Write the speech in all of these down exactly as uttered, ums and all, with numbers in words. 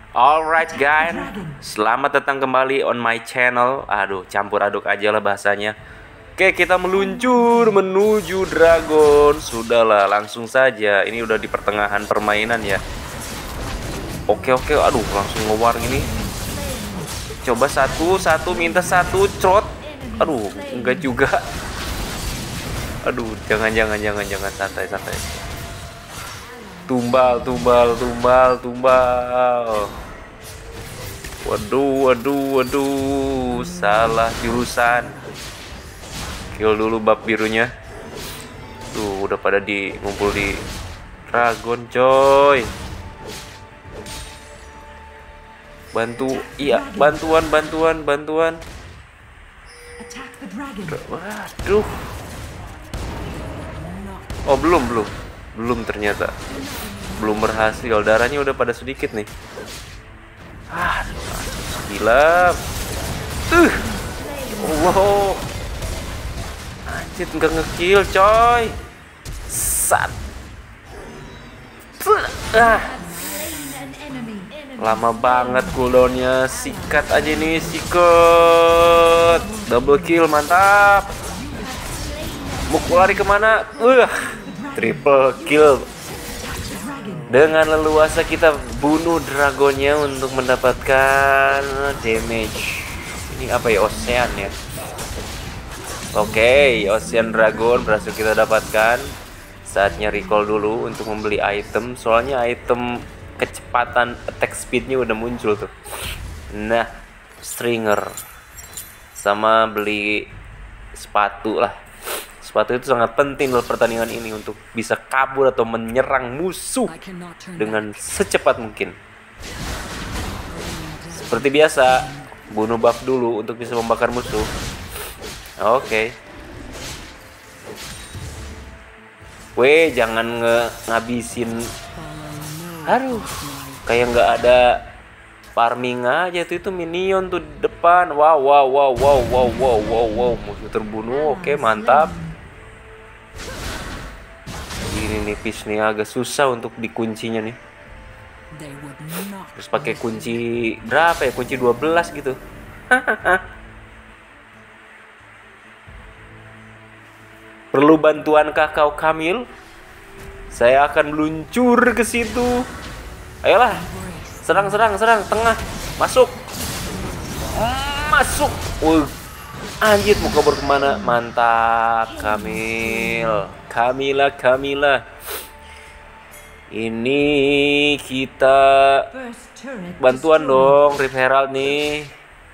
Alright guys, selamat datang kembali on my channel. Aduh, campur aduk aja lah bahasanya. Oke, kita meluncur menuju dragon. Sudahlah, langsung saja. Ini udah di pertengahan permainan ya. Oke oke, aduh langsung ngewar gini. Coba satu, satu minta satu, trot. Aduh, enggak juga. Aduh, jangan jangan jangan jangan santai santai. Tumbal, tumbal, tumbal, tumbal. Waduh, waduh, waduh, salah jurusan. Kill dulu bab birunya. Tuh, udah pada di ngumpul di dragon, coy. Bantu, iya, bantuan, bantuan, bantuan. Waduh. Oh, belum, belum. Belum ternyata. Belum berhasil. Darahnya udah pada sedikit nih. Ah, gila. Tuh. Allah. Anjir, enggak ngekill, coy. Sat. Ah. Lama banget cooldownnya. Sikat aja nih, sikat. Double kill, mantap. Mau lari kemana? Uh, triple kill. Dengan leluasa kita bunuh dragonnya untuk mendapatkan damage. Ini apa ya? Ocean ya. Oke, okay, Ocean Dragon berhasil kita dapatkan. Saatnya recall dulu untuk membeli item. Soalnya item kecepatan attack speednya udah muncul tuh. Nah, stringer sama beli sepatu lah. Sepatu itu sangat penting dalam pertandingan ini untuk bisa kabur atau menyerang musuh dengan secepat mungkin. Seperti biasa, bunuh buff dulu untuk bisa membakar musuh. Oke. Okay. Weh, jangan nge ngabisin. Aduh, kayak nggak ada farming aja tuh, itu minion tuh di depan. Wow, wow, wow, wow, wow, wow, wow, wow, musuh terbunuh. Oke, okay, mantap. Ini nipis nih, agak susah untuk dikuncinya nih. Terus pakai kunci berapa ya? Kunci dua belas gitu. Perlu bantuan kakao Kamil? Saya akan meluncur ke situ. Ayolah. Serang, serang, serang, tengah. Masuk. Masuk. Uh. Anjir, mau kabur kemana? Mantap, Kamil. Kamila, Kamila. Ini kita bantuan dong, Rip Herald nih.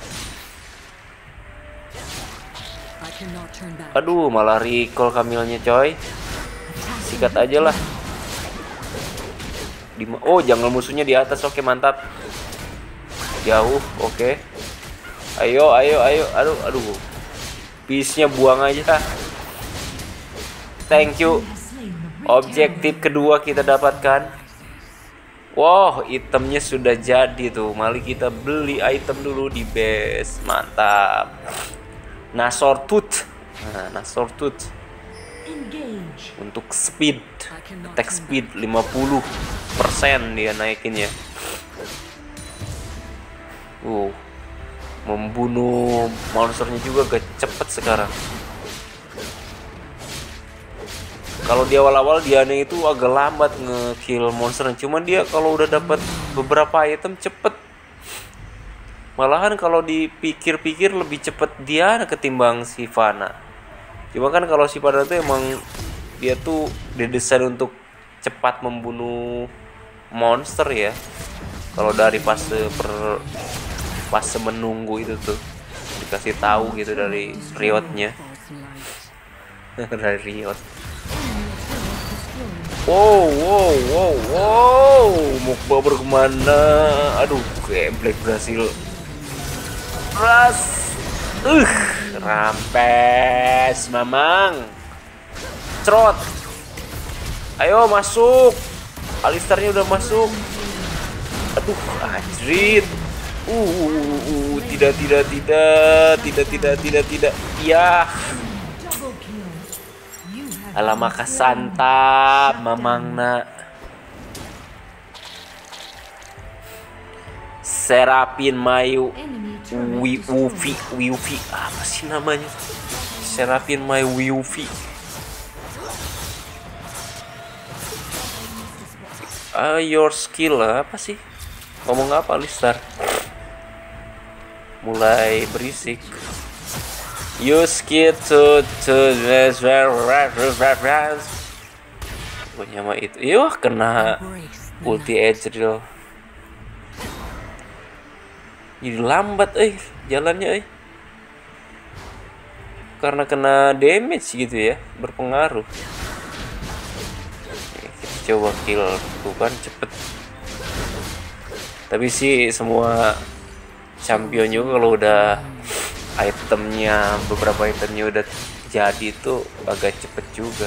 Aduh, malah recall Kamilnya, coy. Sikat aja lah. Oh, jungle musuhnya di atas. Oke, mantap. Jauh, oke. Ayo, ayo, ayo. Aduh, aduh. Piece-nya buang aja. Thank you. Objektif kedua kita dapatkan. Wow, itemnya sudah jadi tuh. Mari kita beli item dulu di base. Mantap. Nashor Tooth. Nah, Nashor Tooth. Untuk speed, attack speed lima puluh persen dia naikinnya. Uh. Membunuh monsternya juga gak cepet sekarang. Kalau di awal-awal Diana itu agak lambat nge-kill monster, cuman dia kalau udah dapat beberapa item cepet. Malahan kalau dipikir-pikir lebih cepet Diana ketimbang Sivana. Cuma kan kalau Sivana tuh emang dia tuh didesain untuk cepat membunuh monster ya. Kalau dari fase per fase menunggu itu tuh dikasih tahu gitu dari Riotnya. Dari Riot. Wow, wow, wow, wow. Mau bawa kemana? Aduh, kayak Black berhasil. Ras. Uh, rampes, mamang. Trot. Ayo masuk. Alistarnya udah masuk. Aduh, anjrit. Uh, uh, uh, uh, tidak, tidak, tidak, tidak, tidak, tidak, tidak. Ya. Alamaka santap, mamangna. Serapin Mayu Wiufi Wiufi apa sih namanya? Serapin Mayu Wiufi. Ah, your skill apa sih? Ngomong apa Alistar? Mulai berisik. Use skill to to punya mah itu. Yuh, kena ulti Ezreal. Jadi lambat eh jalannya eh. Karena kena damage gitu ya, berpengaruh. Kita coba kill tuh kan cepet. Tapi sih semua champion juga kalau udah itemnya, beberapa itemnya udah jadi itu agak cepet juga.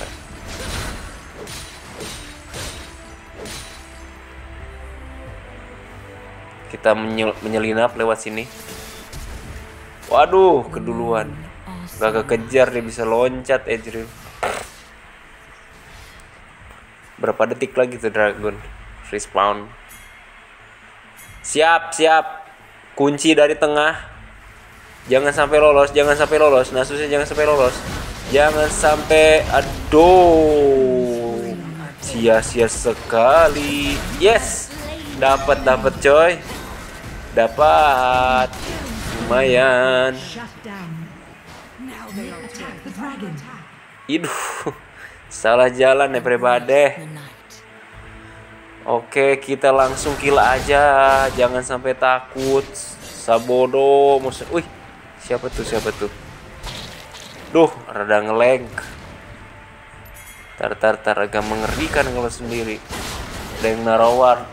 Kita menyel menyelinap lewat sini. Waduh, keduluan. Gak kekejar, dia bisa loncat Ezreal. Berapa detik lagi tuh dragon respawn. Siap, siap. Kunci dari tengah. Jangan sampai lolos, jangan sampai lolos. Nasusnya jangan sampai lolos. Jangan sampai, aduh. Sia-sia sekali. Yes. Dapat, dapat coy. Dapat. Lumayan. Iduh. Salah jalan ya everybody. Oke, kita langsung kill aja. Jangan sampai takut. Sabodo musuh. Wih. Siapa tuh? Siapa tuh? Duh, rada ngelag. Tar tar tar agak mengerikan kalau sendiri. Ada yang naruh ward.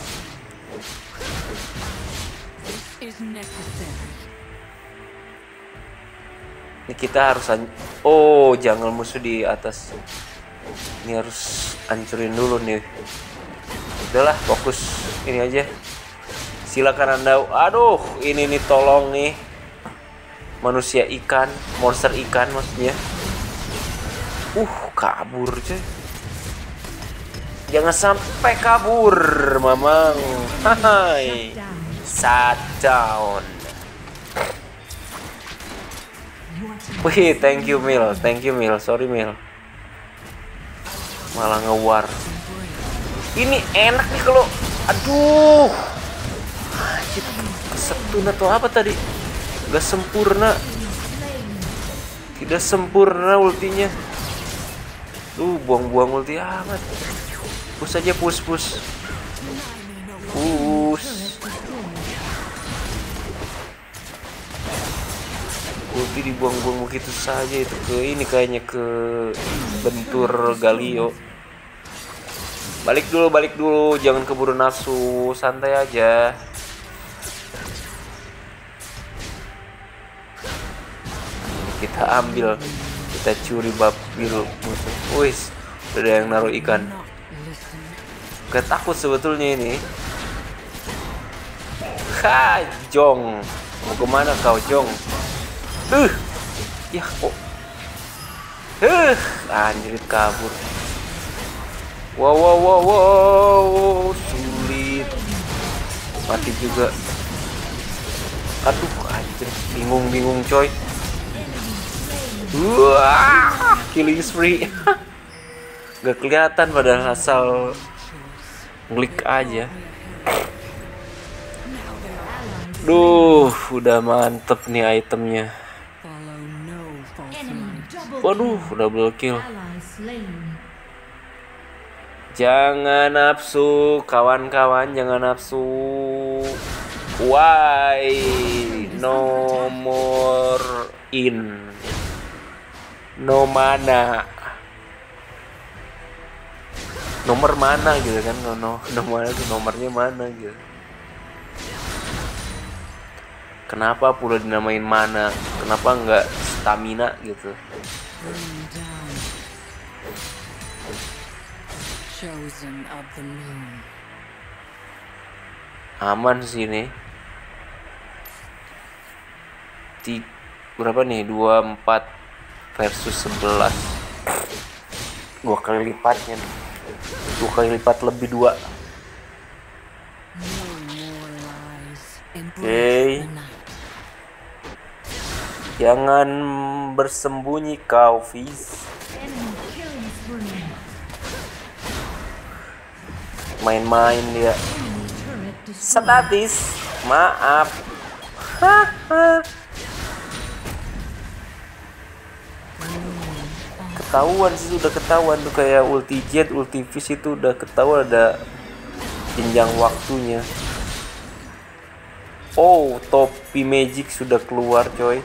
Ini kita harus oh, jangan musuh di atas. Ini harus hancurin dulu nih. Udahlah, fokus ini aja. Silakan Anda. Aduh, ini nih tolong nih. Manusia ikan, monster ikan maksudnya. Uh, kabur cuy. Jangan sampai kabur, Mamang. Hai. Shutdown. Wih, thank you Mil, thank you Mil, sorry Mil. Malah ngewar. Ini enak nih kalau, aduh. Kesetun atau apa tadi? Gak sempurna. Tidak sempurna ultinya. Duh, buang-buang ulti amat. Push aja, push, push. Push. Ulti dibuang-buang begitu saja itu ke ini kayaknya ke bentur Galio. Balik dulu, balik dulu, jangan keburu nafsu, santai aja. Kita ambil, kita curi bab biru musuh. Wis, ada yang naruh ikan. Gak takut sebetulnya ini. Ha, Jong, mau kemana kau Jong? Uh, ya kok. Uh, anjir kabur. Wow, wow, wow, wow, sulit. Mati juga. Aduh, anjir, bingung-bingung coy. Wah, killing spree. Gak kelihatan padahal asal klik aja. Duh, udah mantep nih itemnya. Waduh, double kill. Jangan nafsu, kawan-kawan, jangan nafsu. Why no more in? No mana. Nomor mana gitu kan? No, no, nomor itu nomornya mana gitu. Kenapa pula dinamain mana? Kenapa enggak stamina gitu? Aman sih ini. Di berapa nih? dua puluh empat versus sebelas. Dua kali lipatnya. Dua kali lipat lebih dua. Oke. Jangan bersembunyi kau, Fizz. Main-main dia. Statis. Maaf. Haha. Ketahuan sih, sudah ketahuan tuh kayak ulti jet, ulti Fizz itu udah ketahuan ada jenjang waktunya. Oh, topi magic sudah keluar, coy.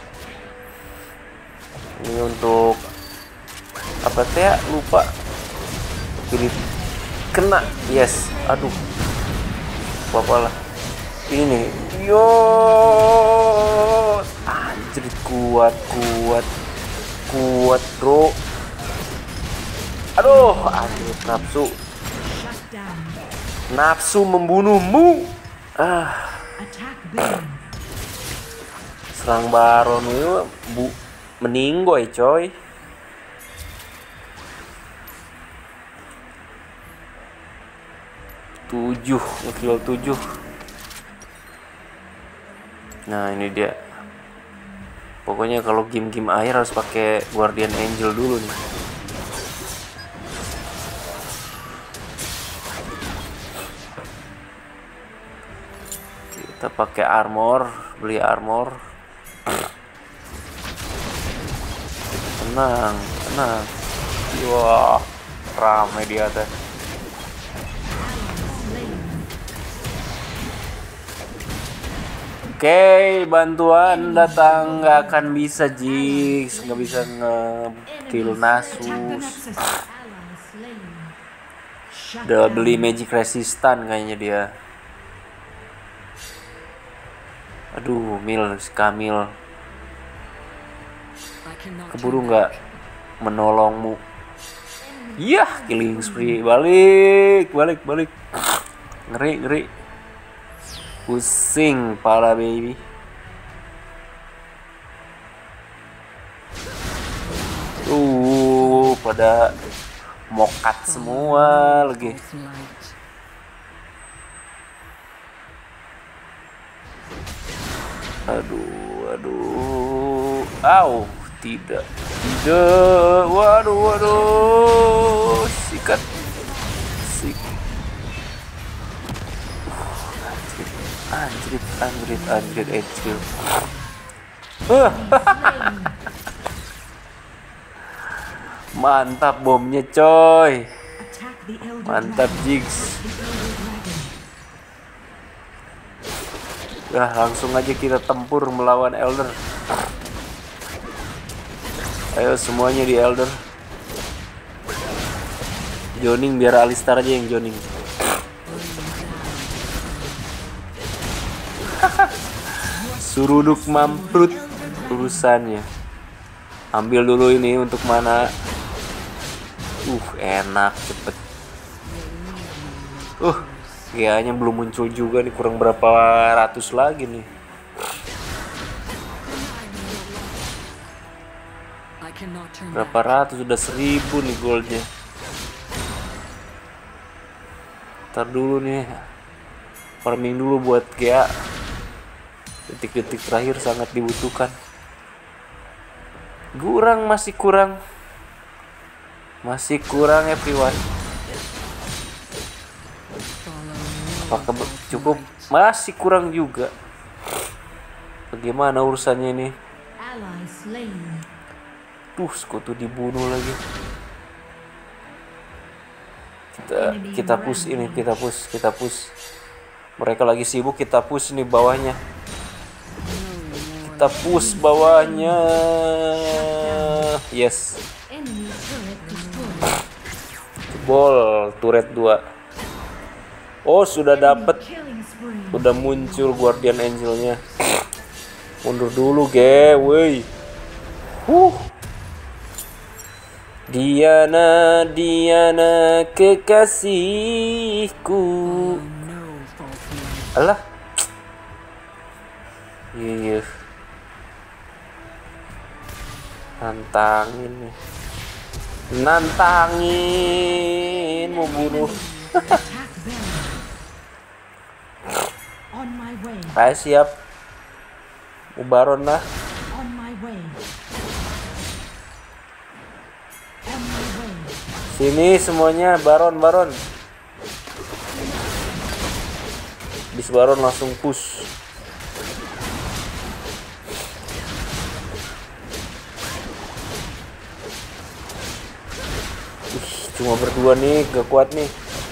Ini untuk apa teh ya? Lupa. Pilih kena. Yes. Aduh. Apa-apalah. Ini. Yo. Anjir, kuat, kuat. Kuat, bro. Aduh, anjir, nafsu. Nafsu membunuhmu. Ah. Serang Baron itu bu meninggoy, coy. Tujuh, kill tujuh. Nah, ini dia. Pokoknya kalau game-game air harus pakai Guardian Angel dulu nih. Kita pakai armor, beli armor. Tenang, tenang. Wah, ramai di atas. Oke, bantuan datang. Nggak akan bisa, Jinx. Nggak bisa nge-kill Nasus. Udah beli magic resistant kayaknya dia. Aduh, Mil, Kamil. Keburu nggak menolongmu. Iya, killing spree. Balik, balik, balik. Ngeri, ngeri. Pusing pala, baby. Uh, pada mokat semua lagi. Aduh, aduh. Au, tidak. Tidak. Waduh, waduh. Sikat. Sik. Anjrit, anjrit, anjrit, anjrit. Mantap bomnya, coy. Mantap, Jinx. Nah, langsung aja kita tempur melawan Elder. Ayo semuanya di Elder. Joning biar Alistar aja yang joning. Suruduk mamprut urusannya. Ambil dulu ini untuk mana? Uh, enak, cepet. Uh, kayaknya belum muncul juga nih, kurang berapa ratus lagi nih. Berapa ratus, sudah seribu nih goldnya. Ntar dulu nih, farming dulu buat G A. Detik-detik terakhir sangat dibutuhkan. Kurang, masih kurang. Masih kurang, everyone. Apakah cukup? Masih kurang juga. Bagaimana urusannya ini? Tuh, sekutu dibunuh lagi. Kita kita push ini, kita push, kita push. Mereka lagi sibuk, kita push nih bawahnya. Kita push bawahnya. Yes. Bol turret dua. Oh, sudah dapat. Udah muncul Guardian Angel-nya. Mundur dulu, ge, woi. Huh. Diana, Diana kekasihku. Alah. Iya. Nantangin nih. Nantangin mau bunuh. Ayo siap. Baron lah. Sini semuanya Baron Baron. Bis Baron langsung push. Ih, cuma berdua nih, gak kuat nih.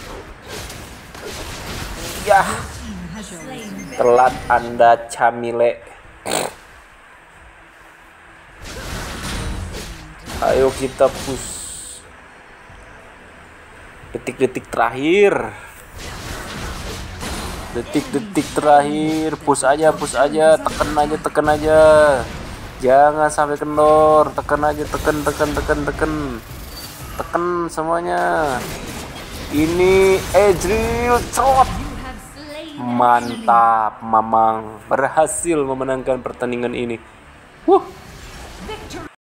Yah, telat Anda Camile. Ayo kita push. Detik-detik terakhir. Detik-detik terakhir. Push aja, push aja, tekan aja, tekan aja. Jangan sampai kendor. Tekan aja, tekan, tekan, tekan, tekan. Tekan semuanya. Ini Ezreal cerot. Mantap, Mamang berhasil memenangkan pertandingan ini. Wuh.